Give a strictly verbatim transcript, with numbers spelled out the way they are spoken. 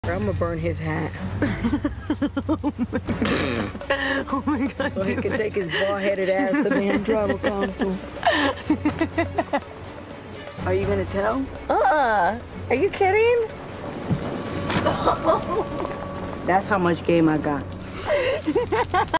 I'm gonna burn his hat. Oh my god. Oh my god. So he can take his bald-headed ass to the tribal council. Are you gonna tell? Uh-uh. Are you kidding? That's how much game I got.